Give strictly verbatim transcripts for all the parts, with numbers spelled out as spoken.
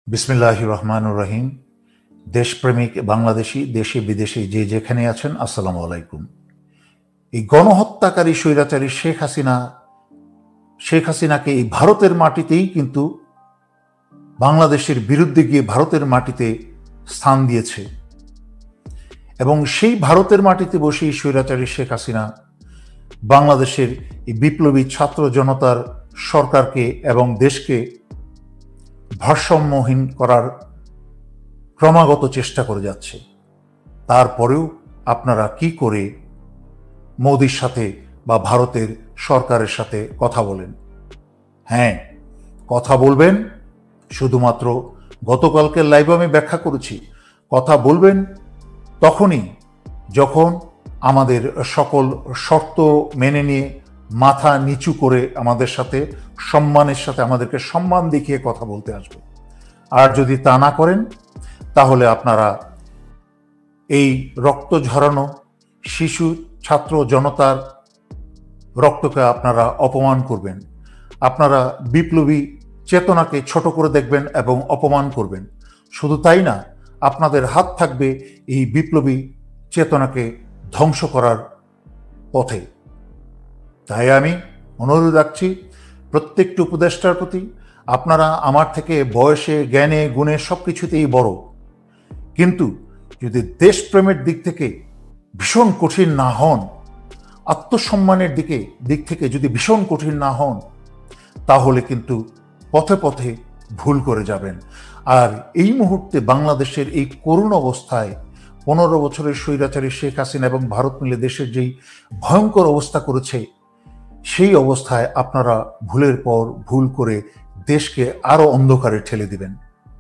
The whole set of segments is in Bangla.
বিসমিল্লাহির রহমানুর রহিম। দেশপ্রেমিক বাংলাদেশি দেশে বিদেশে যে যেখানে আছেন, আসসালামু আলাইকুম। এই গণহত্যাকারী স্বৈরাচারী শেখ হাসিনা শেখ হাসিনাকে এই ভারতের মাটিতেই কিন্তু বাংলাদেশের বিরুদ্ধে গিয়ে ভারতের মাটিতে স্থান দিয়েছে এবং সেই ভারতের মাটিতে বসে এই স্বৈরাচারী শেখ হাসিনা বাংলাদেশের এই বিপ্লবী ছাত্র জনতার সরকারকে এবং দেশকে ভারসাম্যহীন করার ক্রমাগত চেষ্টা করে যাচ্ছে। তারপরেও আপনারা কি করে মোদির সাথে বা ভারতের সরকারের সাথে কথা বলেন? হ্যাঁ, কথা বলবেন। শুধুমাত্র গতকালকের লাইভে আমি ব্যাখ্যা করেছি, কথা বলবেন তখনই যখন আমাদের সকল শর্ত মেনে নিয়ে মাথা নিচু করে আমাদের সাথে সম্মানের সাথে আমাদেরকে সম্মান দেখিয়ে কথা বলতে আসবে। আর যদি তা না করেন তাহলে আপনারা এই রক্ত ঝরানো শিশু ছাত্র জনতার রক্তকে আপনারা অপমান করবেন, আপনারা বিপ্লবী চেতনাকে ছোট করে দেখবেন এবং অপমান করবেন। শুধু তাই না, আপনাদের হাত থাকবে এই বিপ্লবী চেতনাকে ধ্বংস করার পথে। তাই আমি অনুরোধ রাখছি প্রত্যেকটি উপদেষ্টার প্রতি, আপনারা আমার থেকে বয়সে জ্ঞানে গুণে সব কিছুতেই বড়, কিন্তু যদি দেশপ্রেমের দিক থেকে ভীষণ কঠিন না হন, আত্মসম্মানের দিকে দিক থেকে যদি ভীষণ কঠিন না হন, তাহলে কিন্তু পথে পথে ভুল করে যাবেন। আর এই মুহূর্তে বাংলাদেশের এই করুণ অবস্থায় পনেরো বছরের স্বৈরাচারী শেখ হাসিনা এবং ভারত মিলে দেশের যেই ভয়ঙ্কর অবস্থা করেছে, সেই অবস্থায় আপনারা ভুলের পর ভুল করে দেশকে আরো অন্ধকারে ঠেলে দিবেন।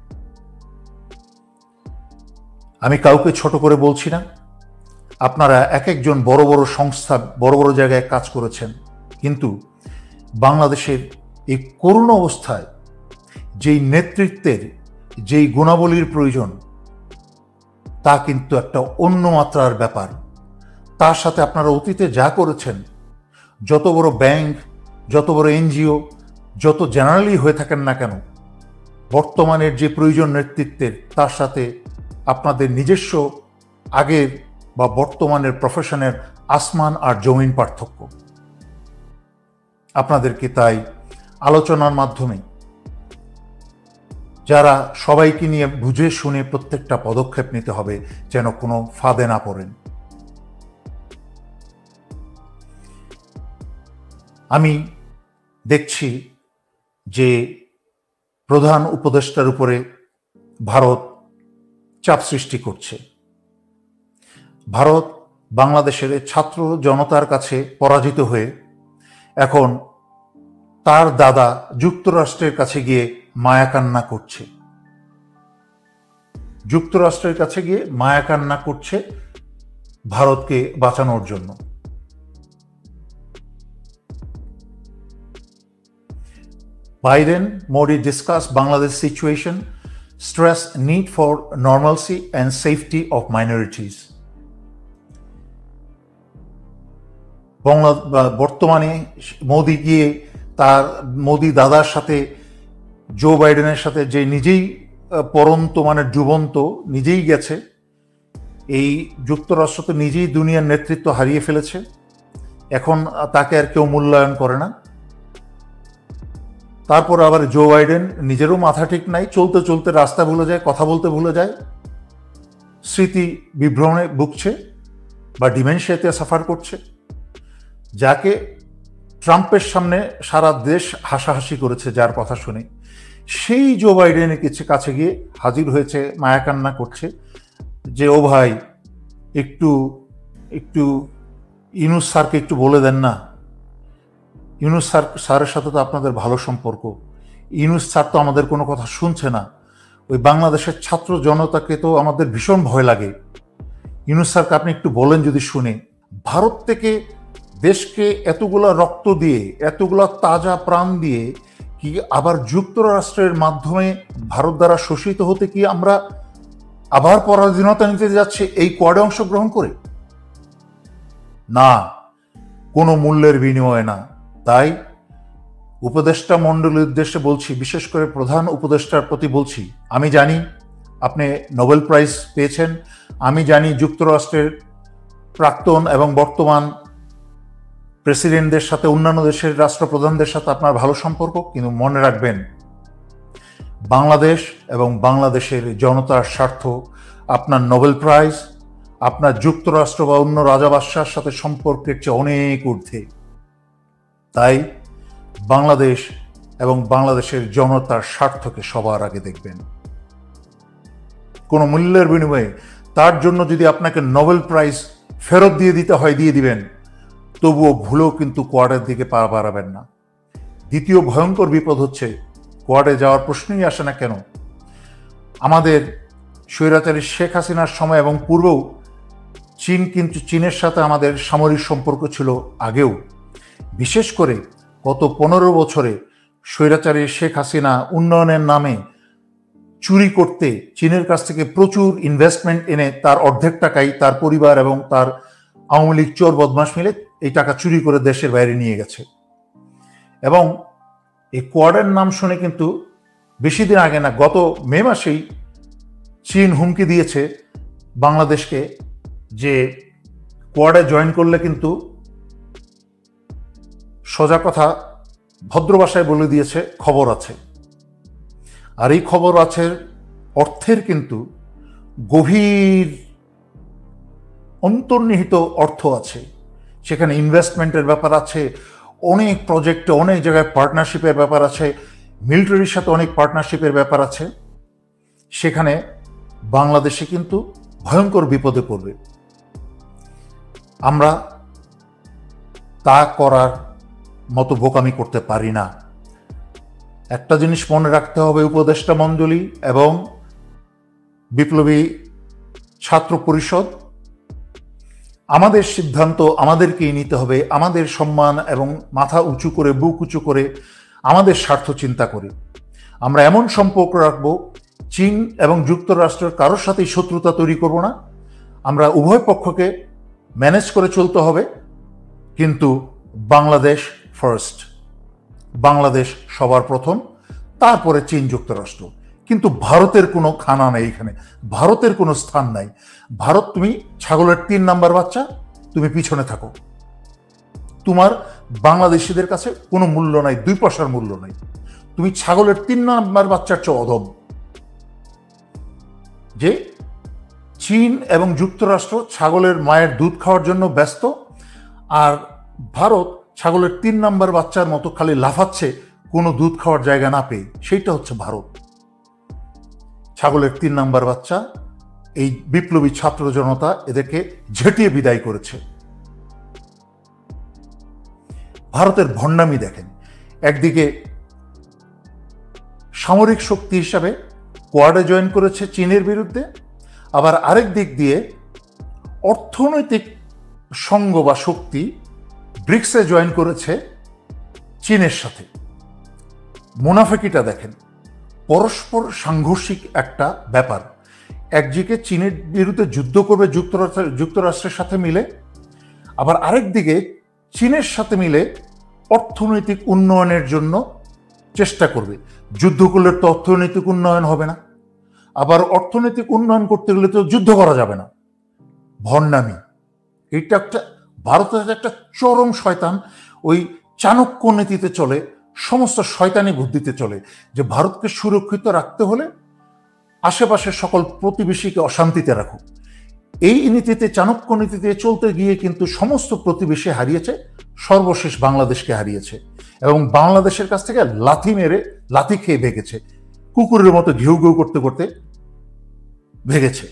আমি কাউকে ছোট করে বলছি না, আপনারা এক একজন বড় বড় সংস্থা বড় বড় জায়গায় কাজ করেছেন, কিন্তু বাংলাদেশের এই করুণ অবস্থায় যেই নেতৃত্বের যেই গুণাবলীর প্রয়োজন, তা কিন্তু একটা অন্য মাত্রার ব্যাপার। তার সাথে আপনারা অতীতে যা করেছেন, যত বড় ব্যাংক, যত বড় এনজিও, যত জেনারেলি হয়ে থাকেন না কেন, বর্তমানের যে প্রয়োজন নেতৃত্বের, তার সাথে আপনাদের নিজস্ব আগের বা বর্তমানের প্রফেশনের আসমান আর জমিন পার্থক্য। আপনাদেরকে তাই আলোচনার মাধ্যমে যারা সবাইকে নিয়ে বুঝে শুনে প্রত্যেকটা পদক্ষেপ নিতে হবে, যেন কোনো ফাঁদে না পড়েন। আমি দেখছি যে প্রধান উপদেষ্টার উপরে ভারত চাপ সৃষ্টি করছে। ভারত বাংলাদেশের ছাত্র জনতার কাছে পরাজিত হয়ে এখন তার দাদা যুক্তরাষ্ট্রের কাছে গিয়ে মায়াকান্না করছে যুক্তরাষ্ট্রের কাছে গিয়ে মায়াকান্না করছে ভারতকে বাঁচানোর জন্য। Biden, Modi discuss Bangladesh situation, stress need for normalcy and safety of minorities. বর্তমানে মোদি গিয়ে তার মোদি দাদার সাথে জো বাইডেনের সাথে যে নিজেই পরন্ত মানে ডুবন্ত নিজেই গেছে, এই যুক্তরাষ্ট্র তো নিজেই দুনিয়ার নেতৃত্ব হারিয়ে ফেলেছে, এখন তাকে আর কেউ মূল্যায়ন করে না। তারপর আবার জো বাইডেন নিজেরও মাথা ঠিক নাই, চলতে চলতে রাস্তা ভুলে যায়, কথা বলতে ভুলে যায়, স্মৃতি বিভ্রমে ভুগছে বা ডিমেনশিয়াতে সাফার করছে, যাকে ট্রাম্পের সামনে সারা দেশ হাসাহাসি করেছে যার কথা শুনে, সেই জো বাইডেনের কিছু কাছে গিয়ে হাজির হয়েছে, মায়াকান্না করছে যে ও ভাই একটু একটু ইউনুস স্যারকে একটু বলে দেন না, ইউনুস স্যার স্যারের সাথে তো আপনাদের ভালো সম্পর্ক, ইউনুস স্যার তো আমাদের কোনো কথা শুনছে না, ওই বাংলাদেশের ছাত্র জনতাকে তো আমাদের ভীষণ ভয় লাগে, ইউনুস স্যারকে আপনি একটু বলেন যদি শুনে। ভারত থেকে দেশকে এতগুলা রক্ত দিয়ে, এতগুলা তাজা প্রাণ দিয়ে কি আবার যুক্তরাষ্ট্রের মাধ্যমে ভারত দ্বারা শোষিত হতে কি আমরা আবার পরাধীনতা নিতে যাচ্ছে এই কোয়াডে অংশগ্রহণ করে? না, কোনো মূল্যের বিনিময়ে না। তাই উপদেষ্টা মণ্ডলীর উদ্দেশ্যে বলছি, বিশেষ করে প্রধান উপদেষ্টার প্রতি বলছি, আমি জানি আপনি নোবেল প্রাইজ পেয়েছেন, আমি জানি যুক্তরাষ্ট্রের প্রাক্তন এবং বর্তমান প্রেসিডেন্টদের সাথে, অন্যান্য দেশের রাষ্ট্রপ্রধানদের সাথে আপনার ভালো সম্পর্ক, কিন্তু মনে রাখবেন বাংলাদেশ এবং বাংলাদেশের জনতার স্বার্থ আপনার নোবেল প্রাইজ, আপনার যুক্তরাষ্ট্র বা অন্য রাজা বাদশার সাথে সম্পর্কের চেয়ে অনেক ঊর্ধ্বে। তাই বাংলাদেশ এবং বাংলাদেশের জনতার স্বার্থকে সবার আগে দেখবেন। কোনো মূল্যের বিনিময়ে তার জন্য যদি আপনাকে নোবেল প্রাইজ ফেরত দিয়ে দিতে হয়, দিয়ে দিবেন, তবুও ভুলেও কিন্তু কোয়াডের দিকে পা বাড়াবেন না। দ্বিতীয় ভয়ঙ্কর বিপদ হচ্ছে, কোয়াডে যাওয়ার প্রশ্নই আসে না কেন। আমাদের স্বৈরাচারী শেখ হাসিনার সময় এবং পূর্বেও চীন কিন্তু চীনের সাথে আমাদের সামরিক সম্পর্ক ছিল আগেও। বিশেষ করে গত পনেরো বছরে স্বৈরাচারী শেখ হাসিনা উন্নয়নের নামে চুরি করতে চীনের কাছ থেকে প্রচুর ইনভেস্টমেন্ট এনে তার অর্ধেক টাকাই তার পরিবার এবং তার আওয়ামী লীগ চোর বদমাশ মিলে এই টাকা চুরি করে দেশের বাইরে নিয়ে গেছে। এবং এই কোয়াডের নাম শুনে কিন্তু বেশি দিন আগে না, গত মে মাসেই চীন হুমকি দিয়েছে বাংলাদেশকে যে কোয়াডে জয়েন করলে কিন্তু, সোজা কথা ভদ্র ভাষায় বলে দিয়েছে, খবর আছে। আর এই খবর আছে অর্থের কিন্তু গভীর অন্তর্নিহিত অর্থ আছে, সেখানে ইনভেস্টমেন্টের ব্যাপার আছে, অনেক প্রজেক্টে অনেক জায়গায় পার্টনারশিপের ব্যাপার আছে, মিলিটারির সাথে অনেক পার্টনারশিপের ব্যাপার আছে। সেখানে বাংলাদেশে কিন্তু ভয়ঙ্কর বিপদে পড়বে। আমরা তা করার মতো বোকামি করতে পারি না। একটা জিনিস মনে রাখতে হবে, উপদেষ্টা মণ্ডলী এবং বিপ্লবী ছাত্র পরিষদ, আমাদের সিদ্ধান্ত আমাদেরকেই নিতে হবে, আমাদের সম্মান এবং মাথা উঁচু করে, বুক উঁচু করে, আমাদের স্বার্থ চিন্তা করে। আমরা এমন সম্পর্ক রাখবো, চীন এবং যুক্তরাষ্ট্রের কারোর সাথেই শত্রুতা তৈরি করব না। আমরা উভয় পক্ষকে ম্যানেজ করে চলতে হবে, কিন্তু বাংলাদেশ ফার্স্ট, বাংলাদেশ সবার প্রথম, তারপরে চীন যুক্তরাষ্ট্র। কিন্তু ভারতের কোনো খানা নেই এখানে, ভারতের কোনো স্থান নাই। ভারত, তুমি ছাগলের তিন নাম্বার বাচ্চা, তুমি পিছনে থাকো। তোমার বাংলাদেশিদের কাছে কোনো মূল্য নাই, দুই পয়সার মূল্য নাই। তুমি ছাগলের তিন নাম্বার বাচ্চার চেয়ে অধম। যে চীন এবং যুক্তরাষ্ট্র ছাগলের মায়ের দুধ খাওয়ার জন্য ব্যস্ত, আর ভারত ছাগলের তিন নাম্বার বাচ্চার মতো খালি লাফাচ্ছে কোনো দুধ খাওয়ার জায়গা না পেয়ে। সেইটা হচ্ছে ভারত। ছাগলের তিন নাম্বার বাচ্চা এই বিপ্লবী ছাত্র জনতা এদেরকে ঝেঁটিয়ে বিদায় করেছে। ভারতের ভণ্ডামি দেখেন, একদিকে সামরিক শক্তি হিসাবে কোয়াডে জয়েন করেছে চীনের বিরুদ্ধে, আবার আরেক দিক দিয়ে অর্থনৈতিক সঙ্গ বা শক্তি ব্রিক্সে জয়েন করেছে চীনের সাথে। মুনাফিকিটা দেখেন, পরস্পর সাংঘর্ষিক একটা ব্যাপার। একদিকে চীনের বিরুদ্ধে যুদ্ধ করবে যুক্তরাষ্ট্র যুক্তরাষ্ট্রের সাথে মিলে, আবার আরেক দিকে চীনের সাথে মিলে অর্থনৈতিক উন্নয়নের জন্য চেষ্টা করবে। যুদ্ধ করলে তো অর্থনৈতিক উন্নয়ন হবে না, আবার অর্থনৈতিক উন্নয়ন করতে গেলে তো যুদ্ধ করা যাবে না। ভণ্ডামি, এটা একটা ভারতের একটা চরম শয়তান। ওই চাণক্য নীতিতে চলে, সমস্ত শয়তানি বুদ্ধিতে চলে, যে ভারতকে সুরক্ষিত রাখতে হলে আশেপাশের সকল প্রতিবেশীকে অশান্তিতে রাখো। এই নীতিতে, চাণক্য নীতিতে চলতে গিয়ে কিন্তু সমস্ত প্রতিবেশী হারিয়েছে, সর্বশেষ বাংলাদেশকে হারিয়েছে, এবং বাংলাদেশের কাছ থেকে লাথি মেরে, লাথি খেয়ে ভেগেছে, কুকুরের মতো ঘেউ ঘেউ করতে করতে ভেগেছে।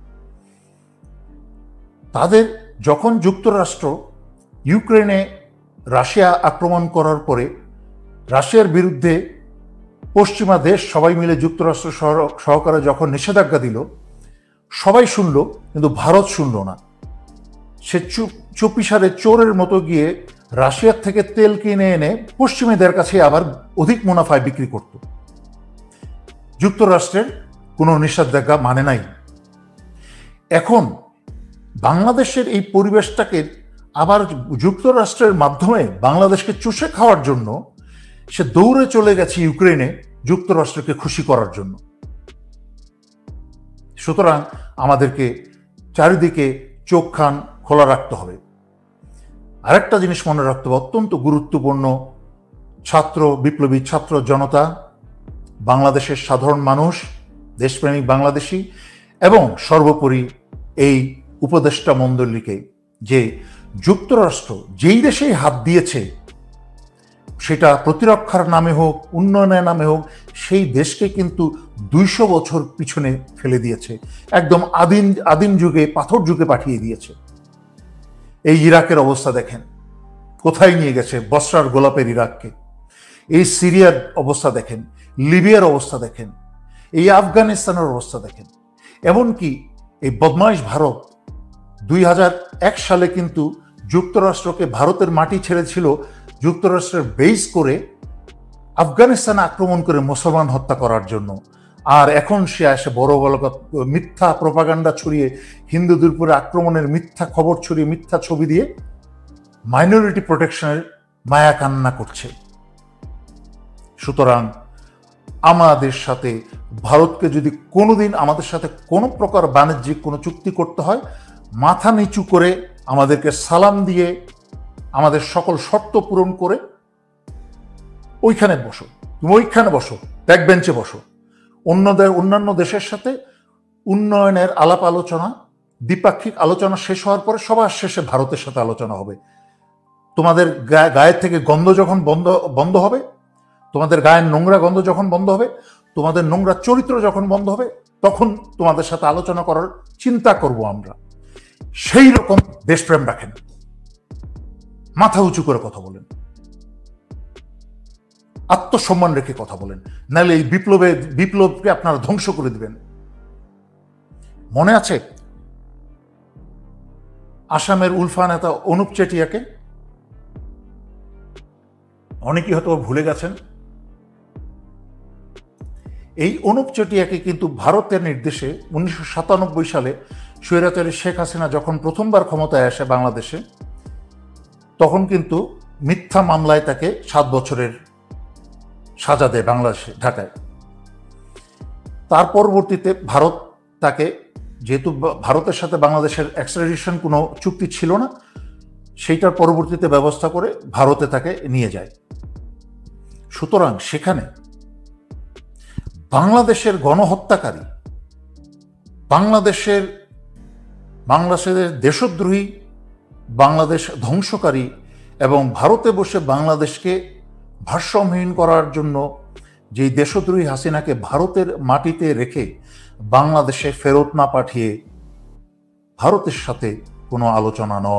তাদের যখন যুক্তরাষ্ট্র ইউক্রেনে রাশিয়া আক্রমণ করার পরে রাশিয়ার বিরুদ্ধে পশ্চিমা দেশ সবাই মিলে যুক্তরাষ্ট্র সহকারে যখন নিষেধাজ্ঞা দিল, সবাই শুনল, কিন্তু ভারত শুনল না। সে চুপিসারে চোরের মতো গিয়ে রাশিয়ার থেকে তেল কিনে এনে পশ্চিমীদের কাছে আবার অধিক মুনাফায় বিক্রি করত। যুক্তরাষ্ট্রের কোনো নিষেধাজ্ঞা মানে নাই। এখন বাংলাদেশের এই পরিবেশটাকে আবার যুক্তরাষ্ট্রের মাধ্যমে বাংলাদেশকে চুষে খাওয়ার জন্য সে দৌড়ে চলে গেছে ইউক্রেনে যুক্তরাষ্ট্রকে খুশি করার জন্য। সুতরাং আমাদেরকে চারিদিকে চোখ কান খোলা রাখতে হবে। আরেকটা জিনিস মনে রাখতে হবে, অত্যন্ত গুরুত্বপূর্ণ, ছাত্র বিপ্লবী ছাত্র জনতা, বাংলাদেশের সাধারণ মানুষ, দেশপ্রেমিক বাংলাদেশি এবং সর্বোপরি এই উপদেষ্টা মণ্ডলীকে, যে যুক্তরাষ্ট্র যেই দেশেই হাত দিয়েছে, সেটা প্রতিরক্ষার নামে হোক, উন্নয়নের নামে হোক, সেই দেশকে কিন্তু দুইশো বছর পিছনে ফেলে দিয়েছে, একদম আদিম আদিম যুগে, পাথর যুগে পাঠিয়ে দিয়েছে। এই ইরাকের অবস্থা দেখেন কোথায় নিয়ে গেছে, বসরার গোলাপের ইরাককে। এই সিরিয়ার অবস্থা দেখেন, লিবিয়ার অবস্থা দেখেন, এই আফগানিস্তানের অবস্থা দেখেন। এমনকি এই বদমাইশ ভারত দুই হাজার এক সালে কিন্তু যুক্তরাষ্ট্রকে ভারতের মাটি ছেড়েছিল যুক্তরাষ্ট্রের বেস করে আফগানিস্তানে আক্রমণ করে মুসলমান হত্যা করার জন্য। আর এখন সে আসে বড় বড় মিথ্যা প্রপাগান্ডা ছড়িয়ে, হিন্দুদের উপরে আক্রমণের মিথ্যা খবর ছড়িয়ে, মিথ্যা ছবি দিয়ে মাইনরিটি প্রোটেকশনের মায়া কান্না করছে। সুতরাং আমাদের সাথে ভারতকে যদি কোনোদিন আমাদের সাথে কোনো প্রকার বাণিজ্যিক কোনো চুক্তি করতে হয়, মাথা নিচু করে আমাদেরকে সালাম দিয়ে আমাদের সকল শর্ত পূরণ করে ওইখানে বসো, তুমি ওইখানে বসো, ব্যাক বেঞ্চে বসো। অন্যদের অন্যান্য দেশের সাথে উন্নয়নের আলাপ আলোচনা, দ্বিপাক্ষিক আলোচনা শেষ হওয়ার পরে সবার শেষে ভারতের সাথে আলোচনা হবে। তোমাদের গায়ের থেকে গন্ধ যখন বন্ধ বন্ধ হবে, তোমাদের গায়ের নোংরা গন্ধ যখন বন্ধ হবে, তোমাদের নোংরা চরিত্র যখন বন্ধ হবে, তখন তোমাদের সাথে আলোচনা করার চিন্তা করব আমরা। সেই রকম দেশপ্রেম রাখেন, মাথা উঁচু করে কথা বলেন, আত্মসম্মান রেখে কথা বলেন, নাহলে এই বিপ্লবে বিপ্লবকে আপনারা ধ্বংস করে দিবেন। মনে আছে আসামের উলফা নেতা অনুপ চেটিয়াকে? অনেকেই হয়তো ভুলে গেছেন। এই অনুপ চেটিয়াকে কিন্তু ভারতের নির্দেশে উনিশশো সাতানব্বই সালে স্বৈরাচারী শেখ হাসিনা যখন প্রথমবার ক্ষমতায় আসে বাংলাদেশে, তখন কিন্তু মিথ্যা মামলায় তাকে সাত বছরের সাজা দেয় বাংলাদেশে, ঢাকায়। তার পরবর্তীতে ভারত তাকে, যেহেতু ভারতের সাথে বাংলাদেশের এক্সট্রাডিশন কোনো চুক্তি ছিল না, সেইটার পরবর্তীতে ব্যবস্থা করে ভারতে তাকে নিয়ে যায়। সুতরাং সেখানে বাংলাদেশের গণহত্যাকারী, বাংলাদেশের বাংলাদেশের দেশদ্রোহী, বাংলাদেশ ধ্বংসকারী এবং ভারতে বসে বাংলাদেশকে ভারসাম্যহীন করার জন্য যেই দেশদ্রোহী হাসিনাকে ভারতের মাটিতে রেখে বাংলাদেশে ফেরত না পাঠিয়ে ভারতের সাথে কোনো আলোচনা নয়।